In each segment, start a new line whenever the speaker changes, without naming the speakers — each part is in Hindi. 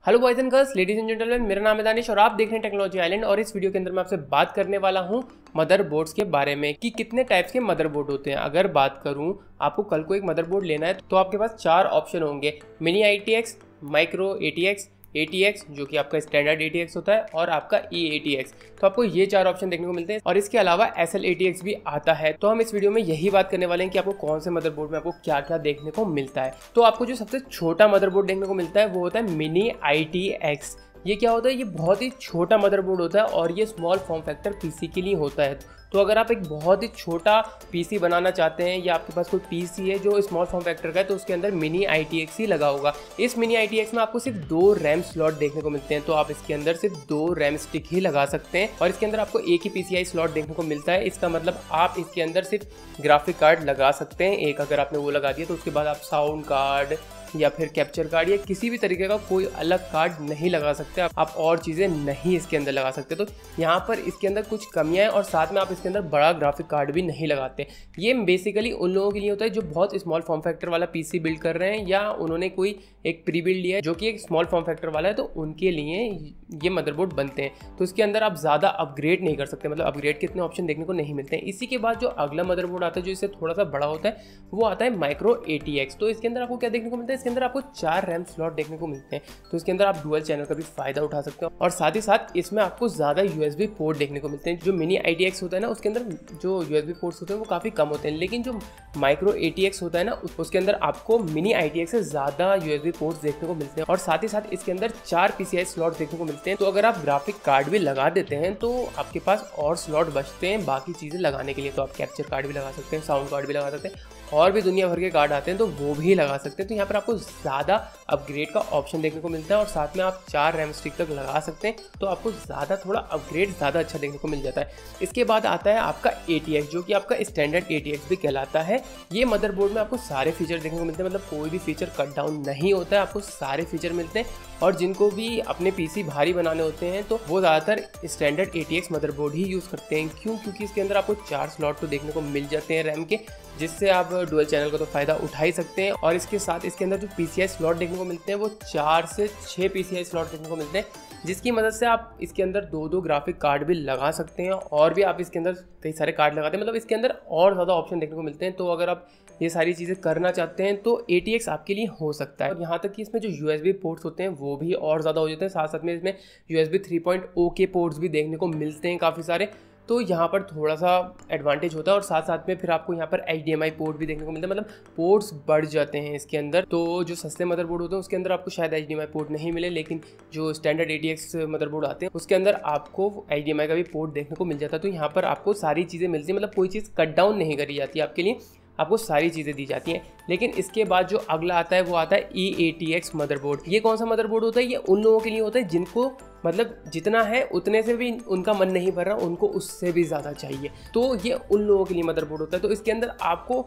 Hello boys and girls, ladies and gentleman, मेरा नाम है दानिश और आप देख रहे हैं टेक्नोलॉजी आइलैंड। और इस वीडियो के अंदर मैं आपसे बात करने वाला हूं मदरबोर्ड्स के बारे में कि कितने टाइप्स के मदरबोर्ड होते हैं। अगर बात करूं, आपको कल को एक मदरबोर्ड लेना है तो आपके पास 4 ऑप्शन होंगे: mini ITX, micro ATX, ATX जो कि आपका स्टैंडर्ड ATX होता है, और आपका eATX। तो आपको ये 4 ऑप्शन देखने को मिलते हैं और इसके अलावा SL-ATX भी आता है। तो हम इस वीडियो में यही बात करने वाले हैं कि आपको कौन से मदरबोर्ड में आपको क्या क्या देखने को मिलता है। तो आपको जो सबसे छोटा मदरबोर्ड देखने को मिलता है वो होता है मिनी ITX। ये क्या होता है? ये बहुत ही छोटा मदरबोर्ड होता है और ये स्मॉल फॉर्म फैक्टर पीसी के लिए होता है। तो अगर आप एक बहुत ही छोटा पीसी बनाना चाहते हैं या आपके पास कोई पीसी है जो स्मॉल फॉर्म फैक्टर का है, तो उसके अंदर मिनी ITX ही लगा होगा। इस मिनी ITX में आपको सिर्फ 2 रैम स्लॉट देखने को मिलते हैं, तो आप इसके अंदर सिर्फ 2 रैम स्टिक ही लगा सकते हैं और इसके अंदर आपको एक ही PCI स्लॉट देखने को मिलता है। इसका मतलब आप इसके अंदर सिर्फ ग्राफिक कार्ड लगा सकते हैं एक। अगर आपने वो लगा दिया तो उसके बाद आप साउंड कार्ड या फिर कैप्चर कार्ड या किसी भी तरीके का कोई अलग कार्ड नहीं लगा सकते। आप और चीज़ें नहीं इसके अंदर लगा सकते। तो यहाँ पर इसके अंदर कुछ कमियां हैं और साथ में आप इसके अंदर बड़ा ग्राफिक कार्ड भी नहीं लगाते। ये बेसिकली उन लोगों के लिए होता है जो बहुत स्मॉल फॉर्म फैक्टर वाला पीसी बिल्ड कर रहे हैं या उन्होंने कोई एक प्री बिल्ड लिया है जो कि एक स्मॉल फॉर्म फैक्टर वाला है, तो उनके लिए ये मदरबोर्ड बनते हैं। तो इसके अंदर आप ज़्यादा अपग्रेड नहीं कर सकते, मतलब अपग्रेड के इतने ऑप्शन देखने को नहीं मिलते हैं। इसी के बाद जो अगला मदरबोर्ड आता है जो इससे थोड़ा सा बड़ा होता है वो आता है माइक्रो ATX। तो इसके अंदर आपको क्या देखने को मिलता है? इसके अंदर आपको 4 रैम स्लॉट देखने को मिलते हैं। तो इसके अंदर आप डुअल चैनल का भी फायदा उठा सकते हो और साथ ही साथ इसमें आपको ज़्यादा USB पोर्ट देखने को मिलते हैं। जो मिनी ITX होता है ना, उसके अंदर जो USB पोर्ट्स होते हैं वो काफ़ी कम होते हैं, लेकिन जो माइक्रो ATX होता है ना, उसके अंदर आपको मिनी ITX से ज़्यादा USB पोर्ट्स देखने को मिलते हैं और साथ ही साथ इसके अंदर 4 PCI स्लॉट देखने को मिलते हैं। तो अगर आप ग्राफिक कार्ड भी लगा देते हैं तो आपके पास और स्लॉट बचते हैं बाकी चीज़ें लगाने के लिए। तो आप कैप्चर कार्ड भी लगा सकते हैं, साउंड कार्ड भी लगा सकते हैं और भी दुनिया भर के कार्ड आते हैं तो वो भी लगा सकते हैं। तो यहाँ पर आपको ज़्यादा अपग्रेड का ऑप्शन देखने को मिलता है और साथ में आप 4 रैम स्टिक तक लगा सकते हैं, तो आपको ज़्यादा थोड़ा अपग्रेड ज़्यादा अच्छा देखने को मिल जाता है। इसके बाद आता है आपका ATX जो कि आपका स्टैंडर्ड ATX भी कहलाता है। ये मदरबोर्ड में आपको सारे फीचर देखने को मिलते हैं, मतलब कोई भी फीचर कट डाउन नहीं होता है, आपको सारे फीचर मिलते हैं। और जिनको भी अपने PC भारी बनाने होते हैं तो वो ज़्यादातर स्टैंडर्ड ATX मदरबोर्ड ही यूज़ करते हैं। क्यों? क्योंकि इसके अंदर आपको 4 स्लॉट तो देखने को मिल जाते हैं रैम के, जिससे आप डुअल चैनल का तो फ़ायदा उठा ही सकते हैं। और इसके साथ इसके अंदर जो PCI स्लॉट देखने को मिलते हैं वो 4 से 6 PCI स्लॉट देखने को मिलते हैं, जिसकी मदद से आप इसके अंदर 2 ग्राफिक कार्ड भी लगा सकते हैं और भी आप इसके अंदर कई सारे कार्ड लगाते हैं। मतलब इसके अंदर और ज़्यादा ऑप्शन देखने को मिलते हैं। तो अगर आप ये सारी चीज़ें करना चाहते हैं तो ATX आपके लिए हो सकता है। और यहाँ तक कि इसमें जो USB पोर्ट्स होते हैं वो भी और ज़्यादा हो जाते हैं। साथ साथ में इसमें USB 3.0 के पोर्ट्स भी देखने को मिलते हैं काफ़ी सारे, तो यहाँ पर थोड़ा सा एडवांटेज होता है। और साथ साथ में फिर आपको यहाँ पर HDMI पोर्ट भी देखने को मिलता है, मतलब पोर्ट्स बढ़ जाते हैं इसके अंदर। तो जो सस्ते मदरबोर्ड होते हैं उसके अंदर आपको शायद HDMI पोर्ट नहीं मिले, लेकिन जो स्टैंडर्ड ATX मदरबोर्ड आते हैं उसके अंदर आपको HDMI का भी पोर्ट देखने को मिल जाता है। तो यहाँ पर आपको सारी चीज़ें मिलती हैं, मतलब कोई चीज़ कट डाउन नहीं करी जाती है आपके लिए, आपको सारी चीज़ें दी जाती हैं। लेकिन इसके बाद जो अगला आता है वो आता है eATX मदरबोर्ड। ये कौन सा मदरबोर्ड होता है? ये उन लोगों के लिए होता है जिनको मतलब जितना है उतने से भी उनका मन नहीं भर रहा, उनको उससे भी ज़्यादा चाहिए, तो ये उन लोगों के लिए मदरबोर्ड होता है। तो इसके अंदर आपको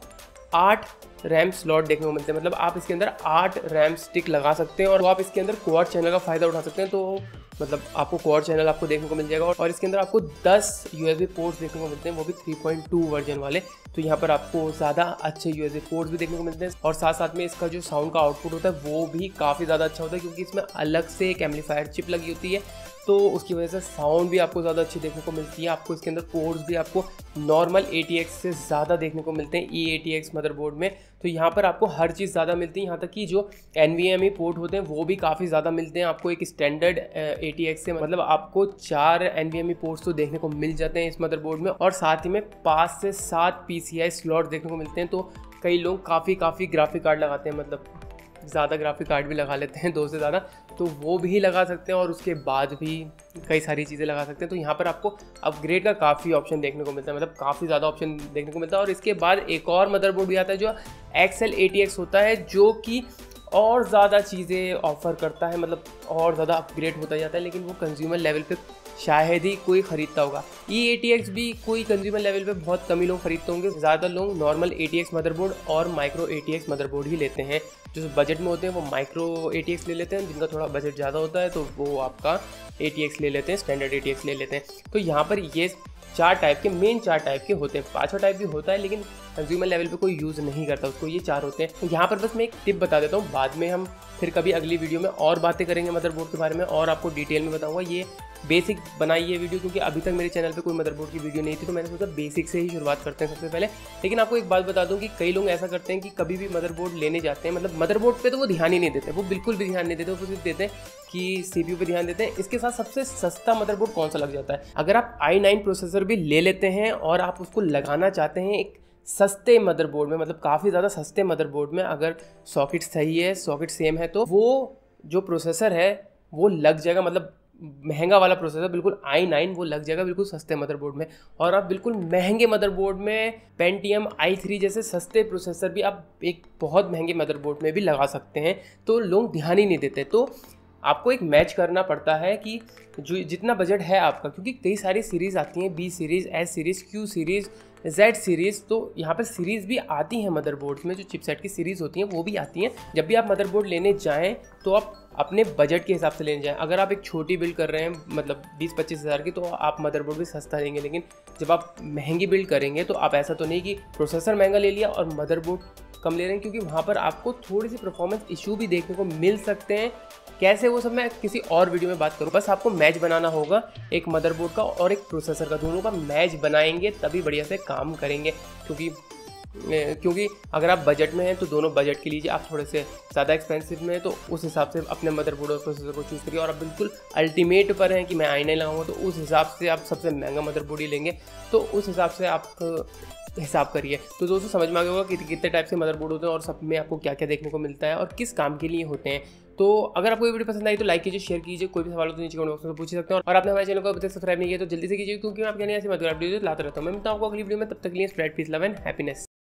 8 रैम स्लॉट देखने को मिलते हैं, मतलब आप इसके अंदर 8 रैम स्टिक लगा सकते हैं और आप इसके अंदर क्वाड चैनल का फ़ायदा उठा सकते हैं। तो मतलब आपको क्वाड चैनल आपको देखने को मिल जाएगा और इसके अंदर आपको 10 USB पोर्ट्स देखने को मिलते हैं, वो भी 3.2 वर्जन वाले। तो यहाँ पर आपको ज़्यादा अच्छे USB पोर्ट्स भी देखने को मिलते हैं और साथ साथ में इसका जो साउंड का आउटपुट होता है वो भी काफ़ी ज़्यादा अच्छा होता है, क्योंकि इसमें अलग से एक एम्पलीफायर चिप लगी होती है, तो उसकी वजह से साउंड भी आपको ज़्यादा अच्छी देखने को मिलती है। आपको इसके अंदर पोर्ट्स भी आपको नॉर्मल ATX से ज़्यादा देखने को मिलते हैं eATX मदरबोर्ड में। तो यहाँ पर आपको हर चीज़ ज़्यादा मिलती है, यहाँ तक कि जो NVMe पोर्ट होते हैं वो भी काफ़ी ज़्यादा मिलते हैं आपको एक स्टैंडर्ड ATX से। मतलब आपको 4 NVMe पोर्ट्स तो देखने को मिल जाते हैं इस मदरबोर्ड में और साथ ही में 5 से 7 PCI स्लॉट देखने को मिलते हैं। तो कई लोग काफ़ी ग्राफिक कार्ड लगाते हैं, मतलब ज़्यादा ग्राफिक कार्ड भी लगा लेते हैं, 2 से ज़्यादा, तो वो भी लगा सकते हैं और उसके बाद भी कई सारी चीज़ें लगा सकते हैं। तो यहाँ पर आपको अपग्रेड का काफ़ी ऑप्शन देखने को मिलता है, मतलब काफ़ी ज़्यादा ऑप्शन देखने को मिलता है। और इसके बाद एक और मदरबोर्ड भी आता है जो XL-ATX होता है, जो कि और ज़्यादा चीज़ें ऑफ़र करता है, मतलब और ज़्यादा अपग्रेड होता जाता है, लेकिन वो कंज्यूमर लेवल पे शायद ही कोई ख़रीदता होगा। eATX भी कोई कंज्यूमर लेवल पे बहुत कम ही लोग खरीदते होंगे, ज़्यादा लोग नॉर्मल ATX मदरबोर्ड और माइक्रो ATX मदरबोर्ड ही लेते हैं। जो बजट में होते हैं वो माइक्रो ATX ले लेते हैं, जिनका थोड़ा बजट ज़्यादा होता है तो वो आपका ATX ले लेते हैं, स्टैंडर्ड ATX ले लेते हैं। तो यहाँ पर ये 4 टाइप के, मेन 4 टाइप के होते हैं। 5वां टाइप भी होता है लेकिन कंज्यूमर लेवल पे कोई यूज़ नहीं करता उसको, ये 4 होते हैं। तो यहाँ पर बस मैं एक टिप बता देता हूँ, बाद में हम फिर कभी अगली वीडियो में और बातें करेंगे मदरबोर्ड के बारे में और आपको डिटेल में बताऊंगा। ये बेसिक बनाई है वीडियो क्योंकि अभी तक मेरे चैनल पे कोई मदरबोर्ड की वीडियो नहीं थी, तो मैंने सोचा बेसिक से ही शुरुआत करते हैं सबसे पहले। लेकिन आपको एक बात बता दूं कि कई लोग ऐसा करते हैं कि कभी भी मदरबोर्ड लेने जाते हैं, मतलब मदरबोर्ड पे तो वो ध्यान ही नहीं देते, वो बिल्कुल भी ध्यान नहीं देते, वो सिर्फ देते हैं कि CPU पे ध्यान देते हैं। इसके साथ सबसे सस्ता मदरबोर्ड कौन सा लग जाता है? अगर आप i9 प्रोसेसर भी ले लेते हैं और आप उसको लगाना चाहते हैं एक सस्ते मदरबोर्ड में, मतलब काफ़ी ज़्यादा सस्ते मदरबोर्ड में, अगर सॉकेट सही है, सॉकेट सेम है, तो वो जो प्रोसेसर है वो लग जाएगा, मतलब महंगा वाला प्रोसेसर बिल्कुल i9 वो लग जाएगा बिल्कुल सस्ते मदरबोर्ड में। और आप बिल्कुल महंगे मदरबोर्ड में पेंटियम i3 जैसे सस्ते प्रोसेसर भी आप एक बहुत महंगे मदरबोर्ड में भी लगा सकते हैं, तो लोग ध्यान ही नहीं देते। तो आपको एक मैच करना पड़ता है कि जो जितना बजट है आपका, क्योंकि कई सारी सीरीज़ आती हैं, B series, S series, Q series, Z series, तो यहाँ पर सीरीज़ भी आती हैं मदरबोर्ड्स में, जो चिपसेट की सीरीज़ होती हैं वो भी आती हैं। जब भी आप मदरबोर्ड लेने जाएं तो आप अपने बजट के हिसाब से लेने जाएं। अगर आप एक छोटी बिल्ड कर रहे हैं, मतलब 20-25 हज़ार की, तो आप मदरबोर्ड भी सस्ता लेंगे। लेकिन जब आप महंगी बिल्ड करेंगे तो आप ऐसा तो नहीं कि प्रोसेसर महंगा ले लिया और मदरबोर्ड कम ले रहे हैं, क्योंकि वहाँ पर आपको थोड़ी सी परफॉर्मेंस इशू भी देखने को मिल सकते हैं। कैसे, वो सब मैं किसी और वीडियो में बात करूँ। बस आपको मैच बनाना होगा एक मदरबोर्ड का और एक प्रोसेसर का, दोनों का मैच बनाएंगे तभी बढ़िया से काम करेंगे। क्योंकि अगर आप बजट में हैं तो दोनों बजट के लीजिए, आप थोड़े से ज़्यादा एक्सपेंसिव में हैं तो उस हिसाब से अपने मदरबोर्ड और प्रोसेसर को चूज़ करिए। और आप बिल्कुल अल्टीमेट पर हैं कि मैं i9 लगाऊंगा, तो उस हिसाब से आप सबसे महंगा मदरबोर्ड ही लेंगे, तो उस हिसाब से आप हिसाब करिए। तो दोस्तों समझ में आ गया होगा कि कितने टाइप से मदरबोर्ड होते हैं और सब में आपको क्या क्या देखने को मिलता है और किस काम के लिए होते हैं। तो अगर आपको ये वीडियो पसंद आई तो लाइक कीजिए, शेयर कीजिए, कोई भी सवाल हो तो नीचे कमेंट बॉक्स में पूछ सकते हैं। और आपने हमारे चैनल को अभी तक सब्सक्राइब नहीं किया तो जल्दी से कीजिए, क्योंकि मैं आपके लिए ऐसी मदद वीडियो लाता रहता हूँ। मैं मिलता हूँ आपको अगली वीडियो में, तब तक के लिए spread peace, love and happiness.